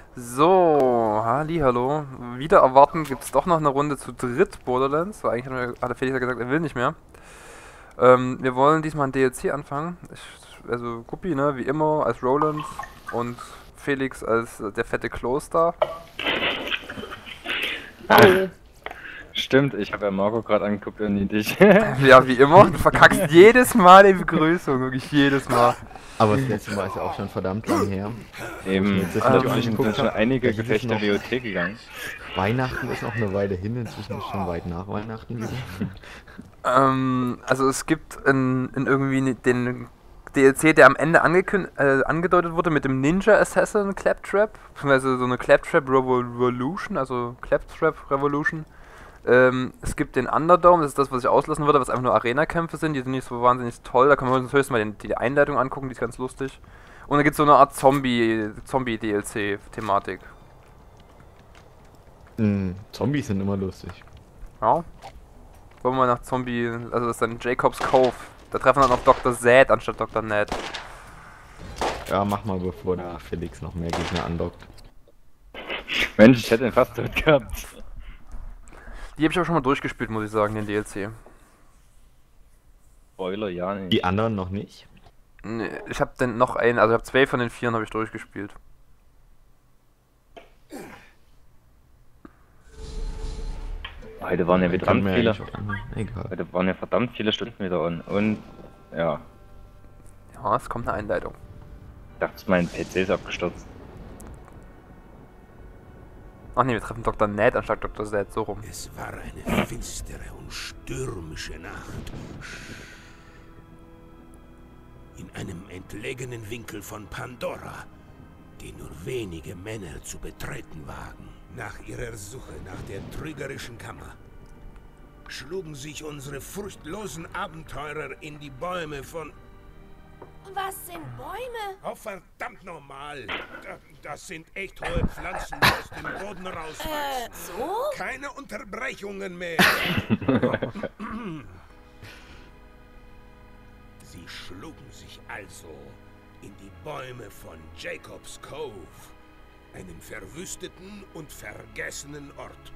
So, hallo. Wieder erwarten gibt es doch noch eine Runde zu dritt Borderlands, weil eigentlich hat der Felix ja gesagt, er will nicht mehr. Wir wollen diesmal ein DLC anfangen. Also Guppi, ne, wie immer, als Roland und Felix als der fette Kloster. Hallo. Stimmt, ich habe ja Marco gerade angeguckt und nie dich. Ja, wie immer, du verkackst jedes Mal die Begrüßung, wirklich jedes Mal. Aber das letzte Mal ist ja auch schon verdammt lang her. Eben, inzwischen sind schon einige Gefechte WOT gegangen. Weihnachten ist noch eine Weile hin, inzwischen ist schon weit nach Weihnachten wieder. Also es gibt in irgendwie den DLC, der am Ende angedeutet wurde mit dem Ninja Assassin Claptrap, beziehungsweise so eine Claptrap Revolution, also Claptrap Revolution. Es gibt den Underdome, das ist das, was ich auslassen würde, was einfach nur Arena-Kämpfe sind, die sind nicht so wahnsinnig toll, da können wir uns höchstens mal die Einleitung angucken, die ist ganz lustig. Und dann gibt es so eine Art Zombie-DLC-Thematik. Zombies sind immer lustig. Ja. Wollen wir mal nach Zombie, also das ist dann Jacob's Cove. Da treffen wir dann auf Dr. Zed anstatt Dr. Ned. Ja, mach mal, bevor da Felix noch mehr Gegner andockt. Mensch, ich hätte ihn fast tot gehabt. Die habe ich aber schon mal durchgespielt, muss ich sagen, den DLC. Spoiler, ja nicht. Die anderen noch nicht? Nee, ich habe den noch einen, also ich habe 2 von den 4 habe ich durchgespielt. Heute waren ja verdammt viele. Egal. Heute waren ja verdammt viele Stunden wieder on. Und ja, Ja, es kommt eine Einleitung. ich dachte, mein PC ist abgestürzt. Ach nee, wir treffen Dr. Ned anstatt Dr. Zed, so rum. Es war eine finstere und stürmische Nacht. In einem entlegenen Winkel von Pandora, den nur wenige Männer zu betreten wagen. Nach ihrer Suche nach der trügerischen Kammer schlugen sich unsere furchtlosen Abenteurer in die Bäume von... Was sind Bäume? Oh, verdammt normal. Das sind echt hohe Pflanzen, die aus dem Boden rauswachsen. So? Keine Unterbrechungen mehr. Sie schlugen sich also in die Bäume von Jacob's Cove, einem verwüsteten und vergessenen Ort.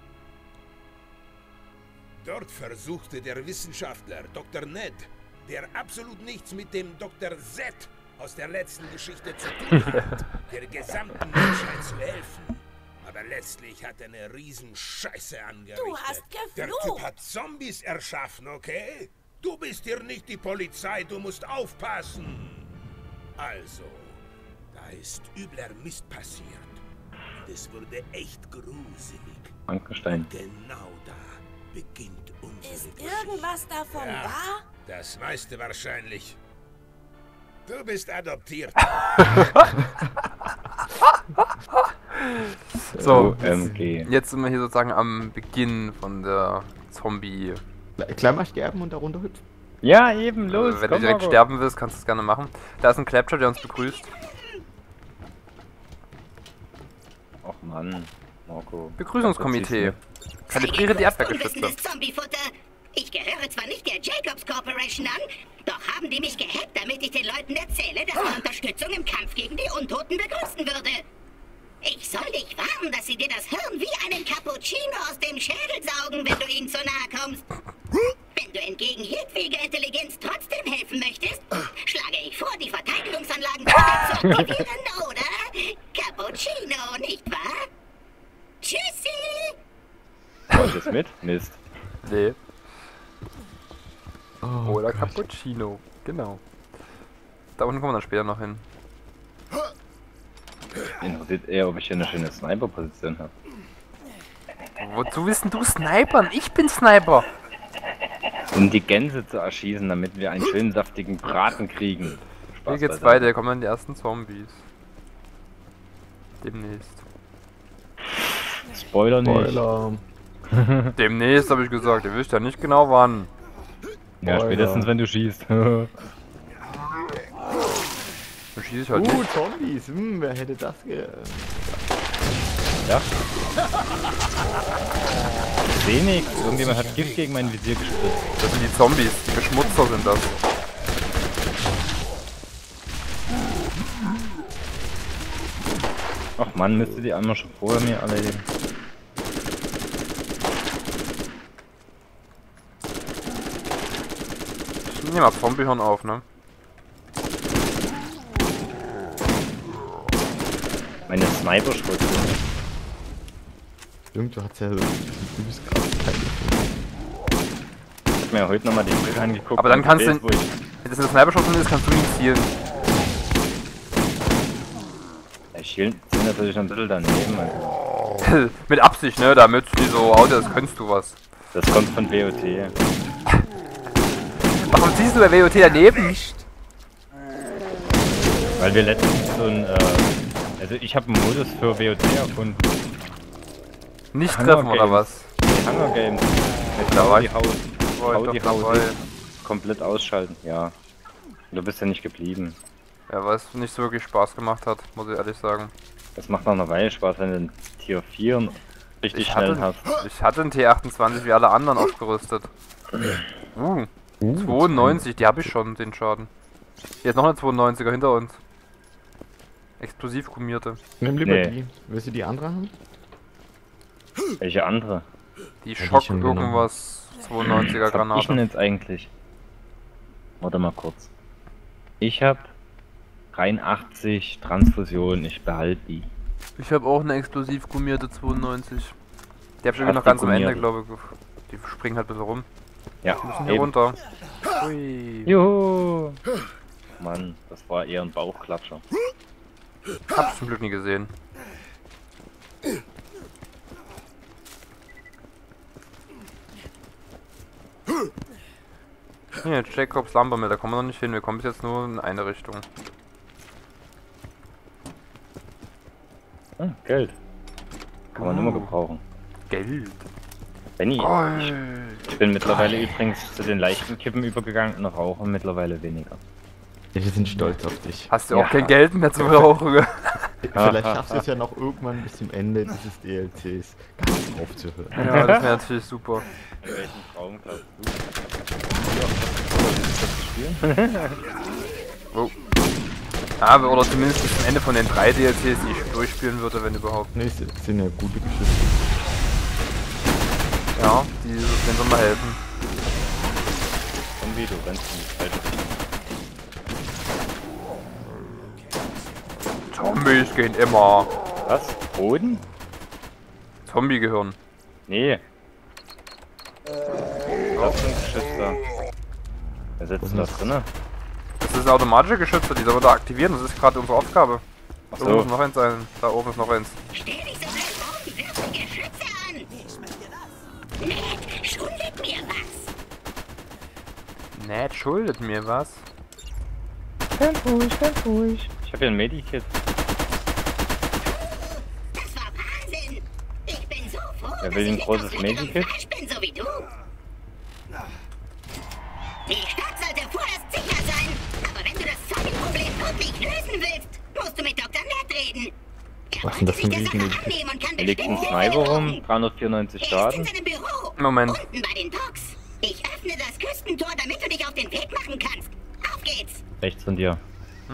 Dort versuchte der Wissenschaftler Dr. Ned, der absolut nichts mit dem Dr. Z aus der letzten Geschichte zu tun hat, der gesamten Menschheit zu helfen. Aber letztlich hat er eine Riesenscheiße angerichtet. Du hast Der geflucht. Typ hat Zombies erschaffen, okay? Du bist hier nicht die Polizei, du musst aufpassen. Also, da ist übler Mist passiert. Und es wurde echt gruselig. Frankenstein. Genau da beginnt unsere Ist Geschichte. irgendwas davon Ja. wahr? Das weißt du wahrscheinlich. Du bist adoptiert. So, OMG. jetzt sind wir hier sozusagen am Beginn von der Zombie. Gleich mal sterben und darunter hüpfen. Ja, eben, los, Wenn du komm, direkt Marco. sterben willst, kannst du es gerne machen. Da ist ein Claptrap, der uns begrüßt. Och Mann, Marco. Begrüßungskomitee. Kalibriere die Abwehrgeschütze. Unwissendes Zombie-Futter. Ich gehöre zwar nicht der Jacobs Corporation an, doch haben die mich gehackt, damit ich den Leuten erzähle, dass man Unterstützung im Kampf gegen die Untoten begrüßen würde. Ich soll dich warnen, dass sie dir das Hirn wie einen Cappuccino aus dem Schädel saugen, wenn du ihnen zu nahe kommst. Wenn du entgegen hilfsfähiger Intelligenz trotzdem helfen möchtest, schlage ich vor, die Verteidigungsanlagen wieder zu aktivieren, oder? Cappuccino, nicht wahr? Tschüssi! Kommt das mit? Mist. Nee. Oh, Oder Gott. Cappuccino. Genau. Da unten kommen wir dann später noch hin. Interessiert eher, ob ich hier eine schöne Sniper-Position habe. Wozu willst denn du snipern? Ich bin Sniper. Um die Gänse zu erschießen, damit wir einen schönen saftigen Braten kriegen. Hier Spaß geht's beiseite. weiter, hier kommen dann die ersten Zombies. Demnächst. Spoiler nicht. Spoiler. Demnächst habe ich gesagt, ihr wisst ja nicht genau wann. Ja, spätestens wenn du schießt. Dann schieße ich halt nicht. Zombies. Wer hätte das Ja. Wenig. Irgendjemand hat Gift gegen mein Visier gespritzt. Das sind die Zombies, die Beschmutzer sind das. Ach man, müsste die einmal schon vorher mir erledigen. Ich nehme mal Zombiehorn auf, ne? Meine Sniper-Schrott. Stimmt, du hast ja so übelst krass Teile. Ich hab mir ja heute nochmal den Bild angeguckt. Aber dann und kannst du, gesehen, wo ich- wenn das eine Sniper-Shot ist, kannst du nicht zielen. Ja, ich ziel natürlich ein bisschen daneben. Also. Mit Absicht, ne? Damit die so aus, als könntest du was. Das kommt von WOT. Warum ziehst du bei WOT daneben? Weil wir letztens so ein, also ich habe einen Modus für WOT erfunden. Nicht Hunger treffen oder Games. was? Die Hunger Games. Mit Da war die ich- Haus. War ich Hau die doch Haus. dabei. Komplett ausschalten, ja. Du bist ja nicht geblieben. Ja, weil es nicht so wirklich Spaß gemacht hat, muss ich ehrlich sagen. Das macht nach einer Weile Spaß, wenn du ein Tier 4 richtig schnell hast. Ich hatte einen T28 wie alle anderen aufgerüstet. 92, die habe ich schon, den Schaden. Jetzt noch eine 92er hinter uns. Explosiv gummierte. Nimm lieber Nee. die. Willst du die andere haben? Welche andere? Die die Schock schon genommen. irgendwas 92er Was hab ich denn Granate. jetzt eigentlich? Warte mal kurz. Ich hab 83 Transfusion, ich behalte die. Ich habe auch eine explosiv gummierte 92. Die habe ich irgendwie Hast noch die ganz am Ende, gummierte? glaube ich. Die springen halt ein bisschen rum. Ja, Die müssen hier eben. runter. Ui. Juhu! Mann, das war eher ein Bauchklatscher. Hab's zum Glück nie gesehen. Hier, Jacobs Lambermill, da kommen wir noch nicht hin. Wir kommen bis jetzt nur in eine Richtung. Ah, Geld. Kann man immer gebrauchen. Geld. Benny, Gold. ich bin mittlerweile übrigens zu den leichten Kippen übergegangen und rauche mittlerweile weniger. Ja, wir sind stolz auf dich. Hast du auch Ja. kein Geld mehr zum Rauchen? Vielleicht schaffst du es ja noch irgendwann bis zum Ende dieses DLCs ganz aufzuhören. Ja, das wäre natürlich super. In welchem Traum glaubst du? Oh. Aber oder zumindest bis zum Ende von den 3 DLCs, die ich durchspielen würde, wenn überhaupt. Nee, es sind ja gute Geschichten. Ja, die denen soll mal helfen. Irgendwie, du rennst in die falsche Richtung. Zombies gehen immer. Was? Boden? Zombie-Gehirn. Nee. Das sind Geschütze. Wer setzt denn das drinne? Das ist ein automatischer Geschütze, die soll man da aktivieren, das ist gerade unsere Aufgabe. Ach Da oben ist so. noch eins ein. Da oben ist noch eins. Stell dich so blöd auf und wirf die Geschütze an! Ned, schuldet mir was! Ned schuldet mir was. Ganz ruhig. Ich hab hier ein Medikit. Das war Wahnsinn! Ich bin so froh, Wer will dass ein ich großes etwas weniger Medikit? Fleisch bin, so wie du. Die Stadt sollte vorerst sicher sein, aber wenn du das Zombie-Problem wirklich lösen willst, musst du mit Dr. Ned reden. Er Was ist denn das wollte für ein sich der Sache Riesen-Medikit? annehmen und kann Hier liegt ein bestimmt Sniper Hilfe rum, gebrauchen. 394 Er ist in Schaden. seinem Büro. Moment. Unten bei den Docks. Ich öffne das Küstentor, damit du dich auf den Weg machen kannst. Auf geht's! Rechts von dir.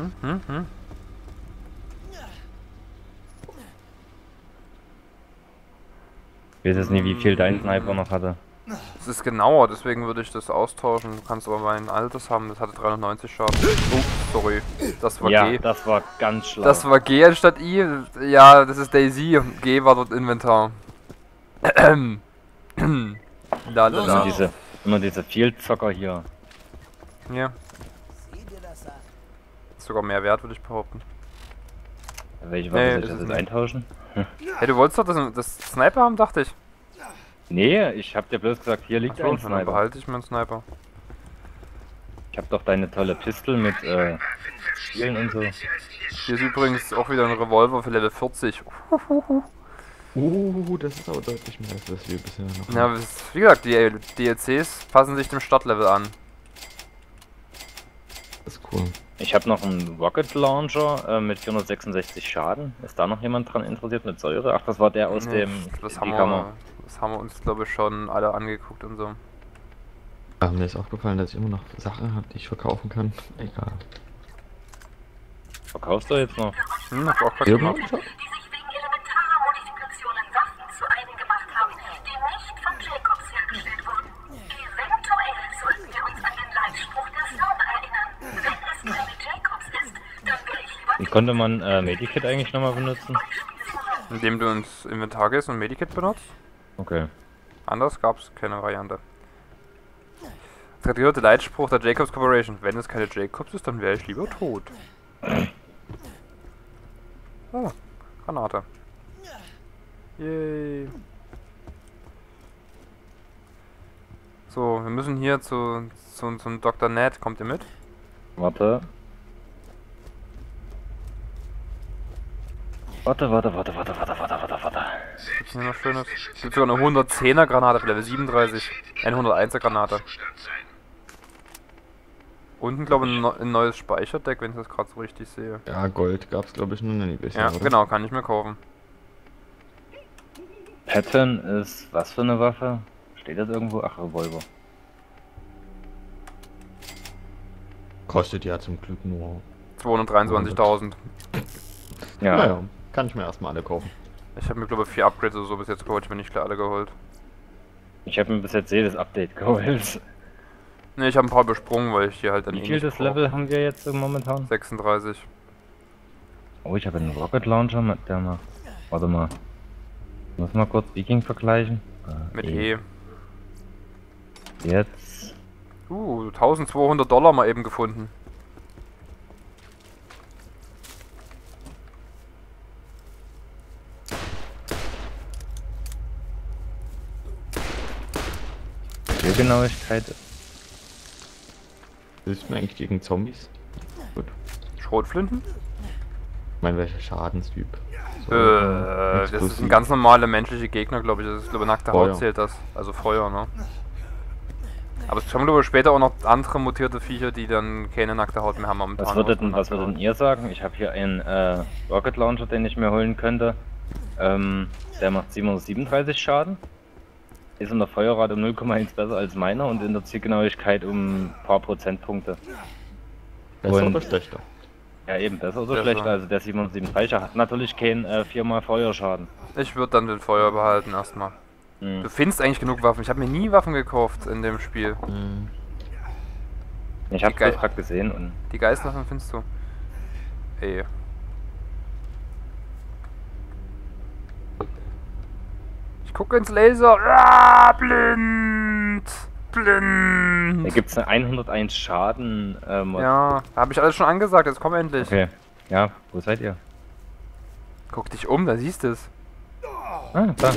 Ich weiß jetzt nie, wie viel dein Sniper noch hatte. Das ist genauer, deswegen würde ich das austauschen. Du kannst aber mein altes haben, das hatte 390 Schaden. Oh, sorry. Das war Ja, G. das war ganz schlau. Das war G anstatt I. Ja, das ist Daisy. G war dort Inventar. Lalala. immer diese Vielzocker hier. Ja. Ist sogar mehr wert, würde ich behaupten. Welche Nee, Waffe soll ist ich es jetzt nicht. eintauschen? Hey, du wolltest doch das Sniper haben, dachte ich. Nee, ich hab dir bloß gesagt, hier liegt Achso, ein dann Sniper. behalte ich meinen Sniper. Ich hab doch deine tolle Pistole mit Spielen und so. Hier ist übrigens auch wieder ein Revolver für Level 40. Das ist aber deutlich mehr, als was wir bisher noch Ja, wie gesagt, die DLCs passen sich dem Startlevel an. Das ist cool. Ich habe noch einen Rocket Launcher mit 466 Schaden. Ist da noch jemand dran interessiert mit Säure? Ach, das war der aus Nee, dem das die Kammer. haben wir uns, glaube ich, schon alle angeguckt und so. Aber mir ist aufgefallen, dass ich immer noch Sachen habe, die ich verkaufen kann. Egal. Verkaufst du jetzt noch? Hab ich auch gerade gemacht. Wie konnte man Medikit eigentlich nochmal benutzen? Indem du ins Inventar gehst und Medikit benutzt. Okay. Anders gab es keine Variante. Das gehörte Leitspruch der Jacobs Corporation. Wenn es keine Jacobs ist, dann wäre ich lieber tot. Oh, Granate. Yay. So, wir müssen hier zu Dr. Ned. Kommt ihr mit? Warte. Warte. Gibt's hier noch Schönes? Es gibt sogar eine 110er Granate für Level 37. Eine 101er Granate. Unten, glaube ich, ein neues Speicherdeck, wenn ich das gerade so richtig sehe. Ja, Gold gab's glaube ich noch nie bisher. Ja, oder? genau, kann ich mir kaufen. Pattern ist was für eine Waffe? Steht das irgendwo? Ach, Revolver. Kostet ja zum Glück nur. 223.000. Ja. Naja, kann ich mir erstmal alle kaufen. Ich habe mir, glaube ich, 4 Upgrades oder so bis jetzt geholt. Ich bin nicht klar alle geholt. Ich habe mir bis jetzt jedes Update geholt. Ne, ich habe ein paar besprungen, weil ich die halt dann Wie eh viel nicht das brauch. Level haben wir jetzt momentan? 36. Oh, ich habe einen Rocket Launcher mit der macht. Warte mal. Muss mal kurz Viking vergleichen. Mit E. Jetzt. $1200 mal eben gefunden. Zielgenauigkeit. Hilft mir eigentlich gegen Zombies? Gut. Schrotflinten? Ich meine, welcher Schadenstyp? Das ist ein ganz normale menschliche Gegner, glaube ich. Das ist, glaube ich, nackte Haut Feuer. zählt das. Also Feuer, ne? Aber es kommen, glaube ich, später auch noch andere mutierte Viecher, die dann keine nackte Haut mehr haben momentan. Was würdet ihr sagen? Ich habe hier einen Rocket Launcher, den ich mir holen könnte. Der macht 737 Schaden. Ist in der Feuerrate um 0,1 besser als meiner und in der Zielgenauigkeit um ein paar Prozentpunkte. Besser Und- oder schlechter? Ja, eben besser oder Besser. schlechter. Also der 737 hat natürlich keinen 4x Feuerschaden. Ich würde dann den Feuer behalten erstmal. Hm. Du findest eigentlich genug Waffen. Ich habe mir nie Waffen gekauft in dem Spiel. Ich habe Geil. das gerade gesehen und Die Geistwaffen findest du. Ey. Ich gucke ins Laser. Ah, blind! Blind! da gibt es eine 101 Schaden. Ja, habe ich alles schon angesagt. Jetzt komm endlich. Okay. Ja, wo seid ihr? Guck dich um, da siehst du es. Ah, da.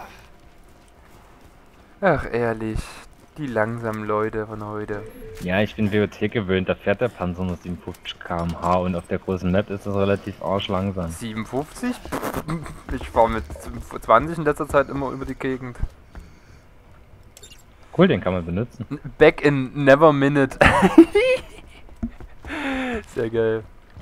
Ach, ehrlich. Die langsamen Leute von heute. Ja, ich bin WOT gewöhnt, da fährt der Panzer nur 57 km/h und auf der großen Map ist das relativ arschlangsam. 57? Ich fahre mit 20 in letzter Zeit immer über die Gegend. Cool, den kann man benutzen. Back in never minute. Sehr geil.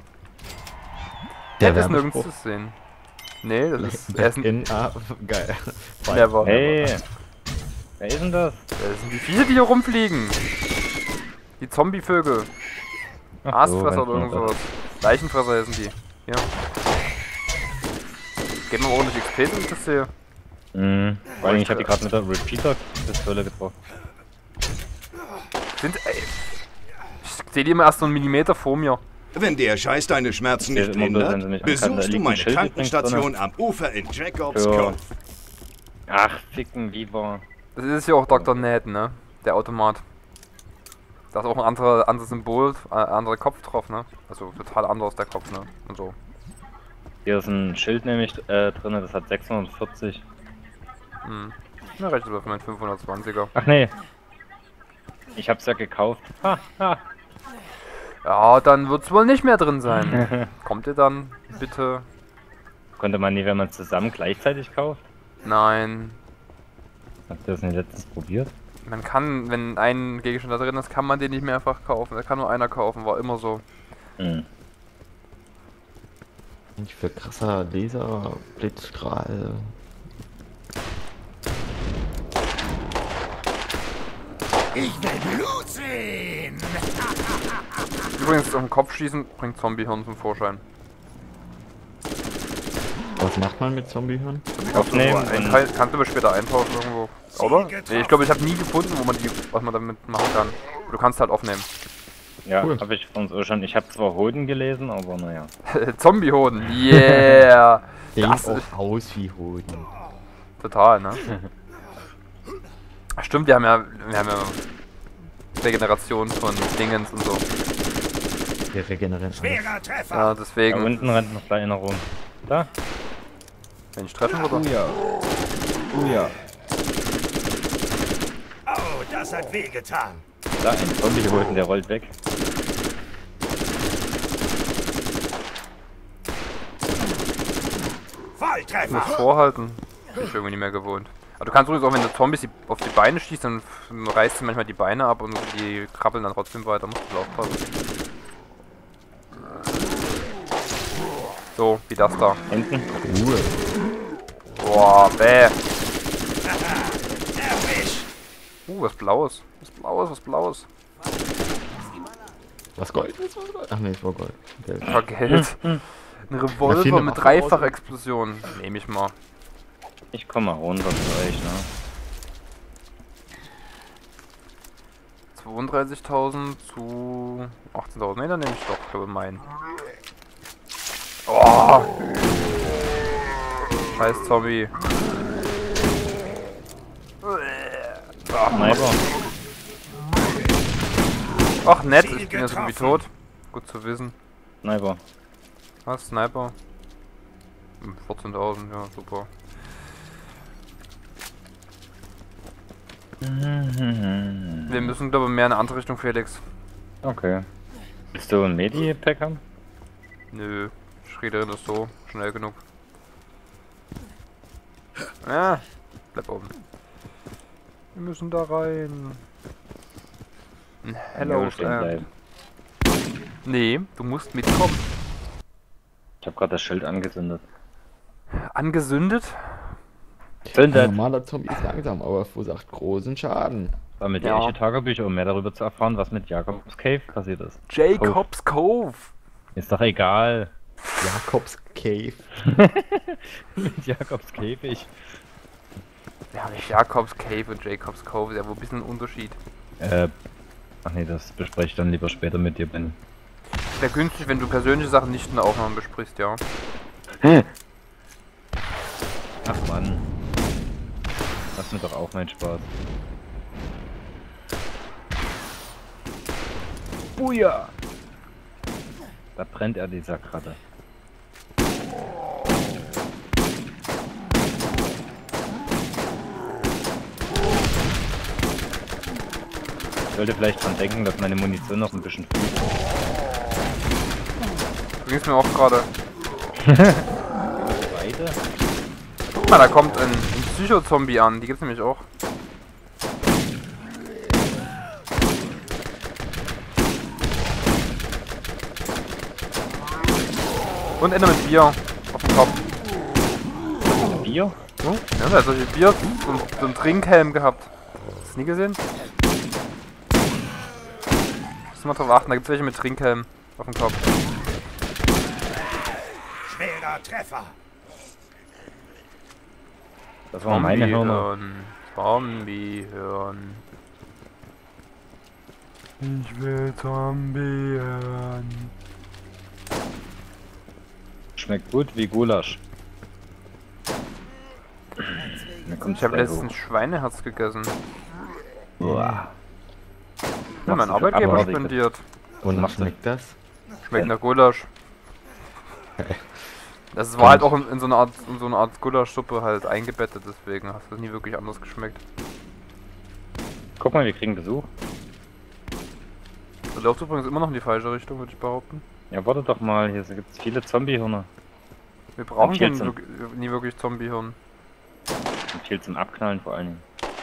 Der ist nirgends zu sehen. Nee, das ist. Er ist ein Geil. Never. Hey! Wer ist denn das? Das sind die Viecher, die hier rumfliegen. Die Zombievögel. Ach Aasfresser ganz oder irgend normal. sowas. Leichenfresser sind die. Ja. Geben wir ordentlich XP, so wie ich das sehe. Vor allem, ich hab die gerade mit der Repeater-Pistole getroffen. Ey. Ich sehe die immer erst so einen Millimeter vor mir. Wenn der Scheiß deine Schmerzen Der nicht ist immer bloß, wenn sie mich lindert, ankannt, da besuchst du liegt ein meine Schild übrigens Krankenstation am Ufer in Jacobs Für- Cove. Ach, ficken lieber. Das ist ja auch Dr. Ned, ne? Der Automat. Da ist auch ein anderes Symbol, anderer Kopf drauf, ne? Also total anders der Kopf, ne? Und so. Hier ist ein Schild nämlich drin, das hat 640. Hm. Na, recht aber für meinen 520er. Ach nee. Ich hab's ja gekauft. Ha, ha. Ja, dann wird's wohl nicht mehr drin sein. Kommt ihr dann, bitte? Konnte man nie, wenn man zusammen gleichzeitig kauft? Nein. Habt ihr das nicht letztens probiert? Man kann, wenn ein Gegenstand da drin ist, kann man den nicht mehrfach kaufen. Da kann nur einer kaufen, war immer so. Hm. Nicht für krasser Laser, Blitzstrahl. Ich will Blut sehen! Übrigens, auf den Kopf schießen bringt Zombiehirn zum Vorschein. Was macht man mit Zombiehirn? Aufnehmen Ein und Teil kannst du aber später eintauschen irgendwo. Oder? Nee, ich glaube, ich habe nie gefunden, was man damit machen kann. Du kannst halt aufnehmen. Ja, Cool. habe ich von so schon. Ich habe zwar Hoden gelesen, aber naja. Zombie-Hoden, yeah! Sehen Das auch ist aus wie Hoden. total, ne? Stimmt, wir haben ja Regeneration von Dingens und so. Wir regenerieren alles. Schwerer Treffer. Ja, Da deswegen, unten rennt noch gleich einer rum. Da? wenn ich treffen würde. ja. Ja. Oh, das hat wehgetan. Da, ein Zombie-Hoden, der rollt weg. Ich muss Volltreffer. vorhalten. Bin ich irgendwie nicht mehr gewohnt. Aber du kannst übrigens auch, wenn du Zombies auf die Beine schießt, dann reißt du manchmal die Beine ab und die krabbeln dann trotzdem weiter. Musst du aufpassen. So, wie das da. Hinten. Cool. Boah, bäh. Erwisch. Was Blaues. Was Blaues, was Blaues. Was Gold? Was Gold? Ach nee, es war Gold. Geld. War Geld. Ein Revolver viele mit Waffen Dreifachexplosion. Nehme ich mal. Ich komme mal runter zu euch, ne? 32.000 zu 18.000. Ne, dann nehme ich doch, ich glaube, meinen. Oh! Scheiß Zombie. Sniper. Ach, nett, ich bin ja so wie tot. Gut zu wissen. Sniper. Was, Sniper? 14.000, ja, super. Wir müssen, glaube ich, mehr in eine andere Richtung, Felix. Okay. Willst du ein Medi-Pack haben? Nö, Schriederin ist so schnell genug. Ja, bleib oben. Wir müssen da rein. Hello, Ja, stehen bleiben. Nee, du musst mitkommen. Ich habe gerade das Schild angezündet. Angesündet? Ein Zündet! normaler Zombie ist langsam, aber verursacht großen Schaden. Damit Ja. die echte Tagebücher, um mehr darüber zu erfahren, was mit Jakobs Cave passiert ist. Jacob's Cove. Ist doch egal. Jakobs Cave. Mit Jakobs Käfig. Ja, nicht Jacob's Cave und Jacob's Cove, ist ja wohl ein bisschen ein Unterschied. Ach nee, das bespreche ich dann lieber später mit dir, Ben. Wäre günstig, wenn du persönliche Sachen nicht in der Aufnahme besprichst, ja. Ach Mann. Lass mir doch auch meinen Spaß. Buja! Da brennt er, dieser Kratte. Ich sollte vielleicht dran denken, dass meine Munition noch ein bisschen fliegt. Du gingst mir auch gerade. Beide? Guck mal, da kommt ein Psycho-Zombie an, die gibt's nämlich auch. Und Ende mit Bier auf dem Kopf. Bier? Hm? Ja, der hat solche Bier, so einen Trinkhelm gehabt. Hast du das nie gesehen? Musst du mal drauf achten, da gibt's welche mit Trinkhelm auf dem Kopf. Schwerer Treffer. Das waren meine Hörner. Zombie-Hirn. Ich will Zombie-Hirn. Schmeckt gut wie Gulasch. Mir kommt's Ich habe gleich letztens Schweineherz gegessen. hoch. Uah. Ja, mein Machst du Arbeitgeber abartig. spendiert. Und machst du? schmeckt das? Schmeckt nach Gulasch. Das war halt auch in so eine Art Gulaschsuppe halt eingebettet, deswegen hast du nie wirklich anders geschmeckt. Guck mal, wir kriegen Besuch. Du läufst übrigens immer noch in die falsche Richtung, würde ich behaupten. Ja, warte doch mal, hier gibt's viele Zombie-Hörner. Wir brauchen Und viel nie wirklich Zombie-Hirn. Und viel zum Abknallen vor allen Dingen.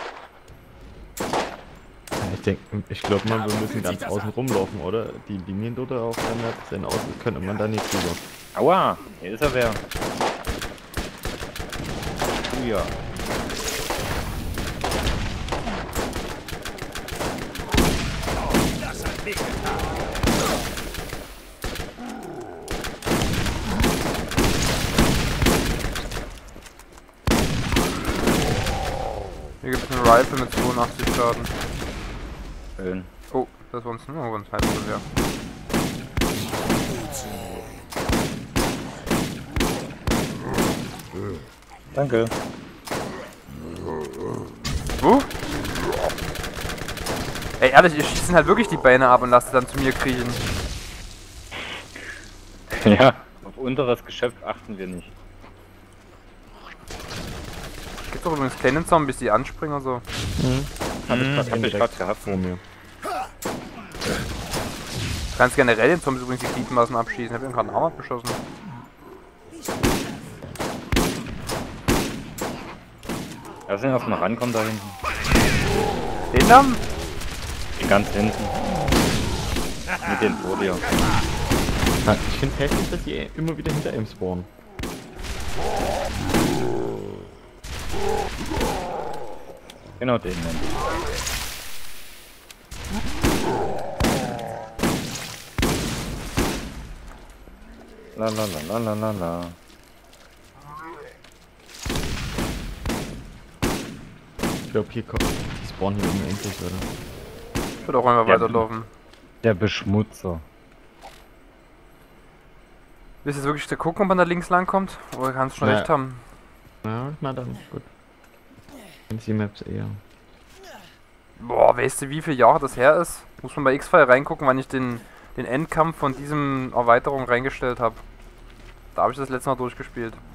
Ich glaube mal, wir müssen ganz außen rumlaufen, oder? Die Linien dort auf der Map sehen aus, als könnte man da nicht drüber. Aua, hier ist er wer. Oh ja. Das hat wehgetan. Hier gibt es eine Rifle mit 82 Schaden. Schön. Oh, Das war uns nur ein Sniper-Gewehr. Danke. Ey, ehrlich, ich schieße halt wirklich die Beine ab und lasse sie dann zu mir kriechen. Ja, auf unteres Geschöpf achten wir nicht. Gibt's doch übrigens kleine Zombies, die anspringen und so. Hab ich Hab ich direkt grad gehabt. vor mir. Du kannst generell den Zombies übrigens die Gliedmaßen abschießen. Ich hab ihn gerade einen Arm abgeschossen. Lass ihn erstmal rankommen da hinten. Den dann? Die ganz hinten. Mit den vor dir. Ich finde heftig, dass die immer wieder hinter ihm spawnen. Genau den nennen. La la la la la la. Ich glaube, hier kommt die spawnen hier unendlich, oder? Ich würde auch einfach Ja. weiterlaufen. Der Beschmutzer. Willst du jetzt wirklich gucken, ob man da links lang kommt? Oder kannst du schon Ja. recht haben? Ja, na dann, gut. Wenn die Maps eher. Boah, weißt du, wie viele Jahre das her ist? Muss man bei X-File reingucken, wann ich den Endkampf von diesem Erweiterung reingestellt habe. Da habe ich das letzte Mal durchgespielt.